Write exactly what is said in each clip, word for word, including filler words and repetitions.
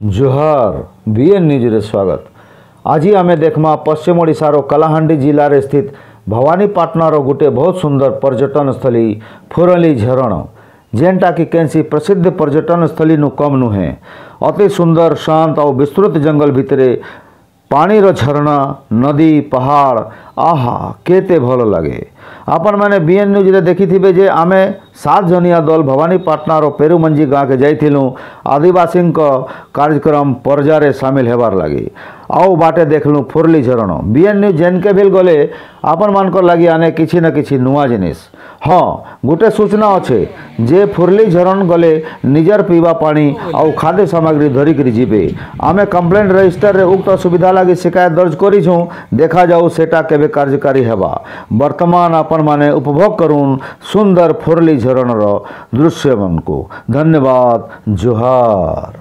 जोहार BN news रे स्वागत। आज आम देखमा पश्चिम ओडिशार कलाहांडी जिले स्थित भवानीपाटनार गोटे बहुत सुंदर पर्यटन स्थली फुरली झरण, जेनटा कि कैंसी प्रसिद्ध पर्यटन स्थली नु कम नुहे। अति सुंदर शांत और विस्तृत जंगल भितरे पानीर झरणा, नदी, पहाड़, आहा केते भल लगे। आपण मैंने बीएन न्यूज रे देखी थिबे जे आमे सात जनिया दल भवानीपाटनार पेरुमंजी गाँव के जाइथिलु आदिवासी कार्यक्रम पर्जारे सामिल हेबार लगी। आओ बाटे देखलु फुरली झरण। बीएन न्यूज जेनके भी गले आपण मानकर लगी आने किछि न किछि नुआ जिनिस। हाँ, गोटे सूचना अच्छे जे फुरली झरण गले निजर पीवा पानी और खाद्य सामग्री धरिक जीवे। आमे कंप्लेंट रजिस्टर रे उक्त सुविधा लगी शिकायत दर्ज करिछु। देखा जाऊ सेटा केबे कार्यकारी हेबा। वर्तमान आपण माने उपभोग करूँ सुंदर फुरली झरण दृश्य मन को। धन्यवाद। जोहार।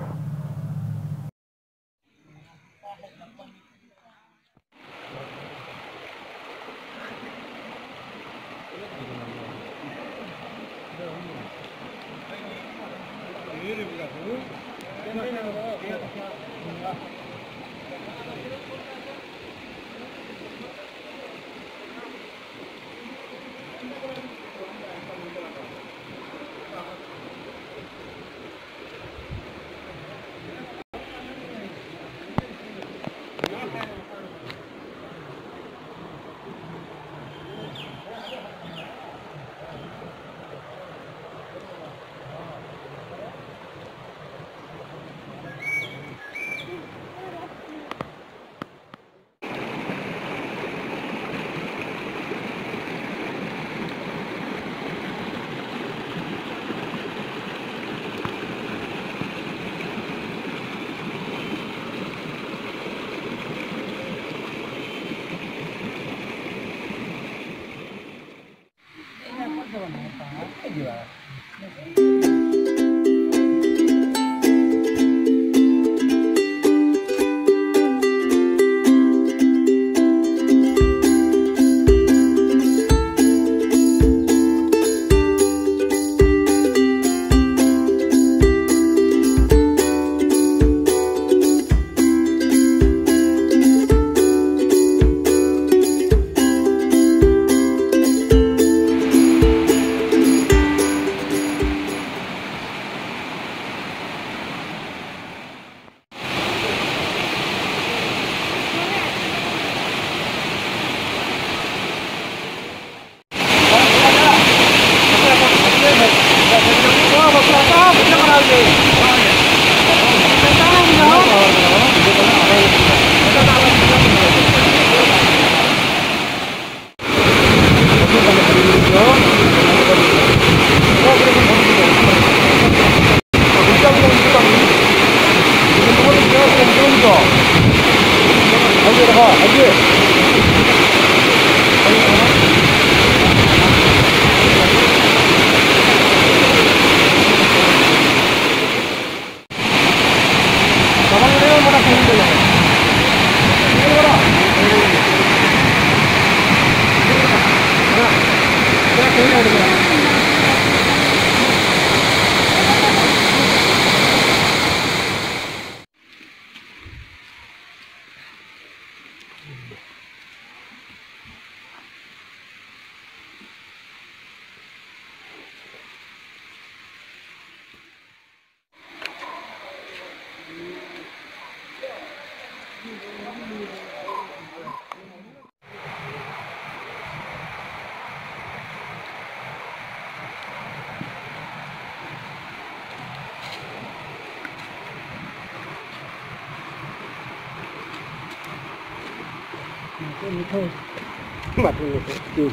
Mặt người kêu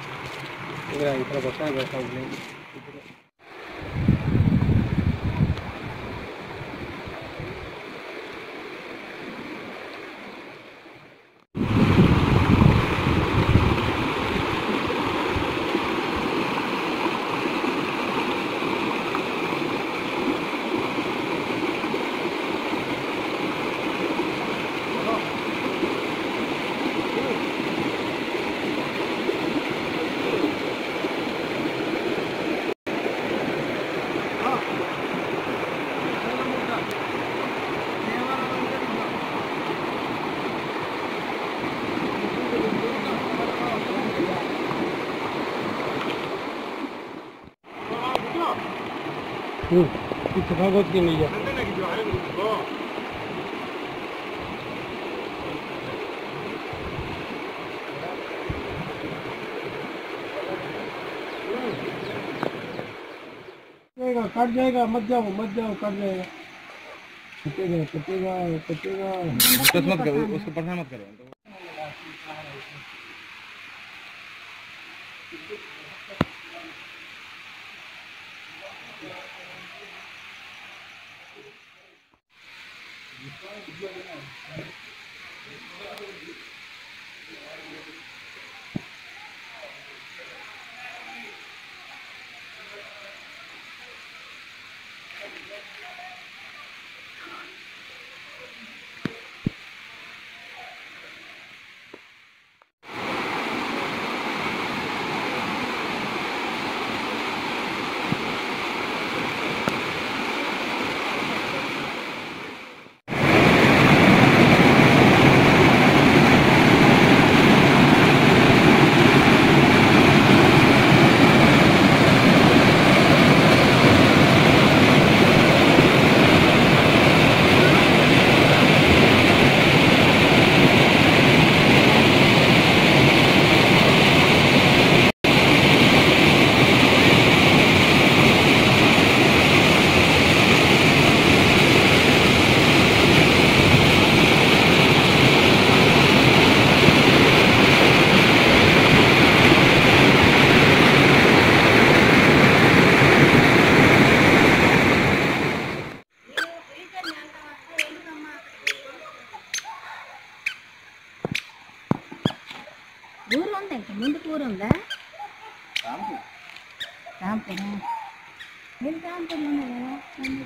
cái này phải có sai vào phòng này. हम्म कितना भागवत की नहीं जा जाएगा कट जाएगा मत जाओ मत जाओ कट जाएगा कटेगा कटेगा कटेगा टच मत करो उसको परेशान मत करो ఊరు ఉంది ఇంకా ముందుకు ఊరు ఉందా రాంపురం మీరు రాంపురం ఉన్నారా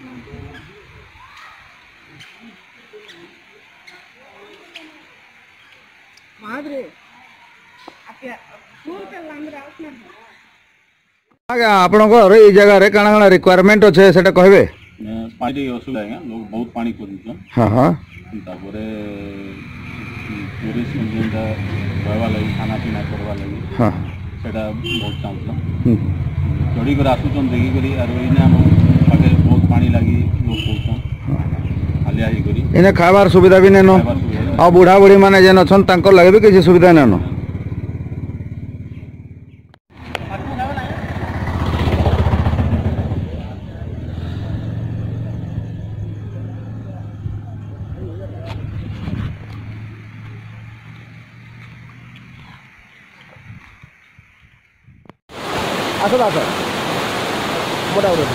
మాదిరి అక్కడ స్కూల్ పిల్లలందరూ వెళ్తున్నారు आगे आपणकर ये जगह रे काना काना रिक्वायरमेंट अच्छे सेटा कहबे पानी असुविधा है लोग बहुत पानी खोजुछन हाँ हाँ तापरे टूरिस्ट जेनटा रहवा लगी खाना पीना करवा लगी हाँ सेटा बहुत चाहछन चढ़ी कर आसुछन देखी करी आरो इने हम पाके बहुत पानी लगी लोग खोजछन खाली आई करी इने खाबार सुविधा भी नेनो खाइबार सुविधा आ बुढ़ा बुढ़ी माने जेन अछन तांको लगे भी किसी सुविधा नेनो আসো আসো মোটামুটি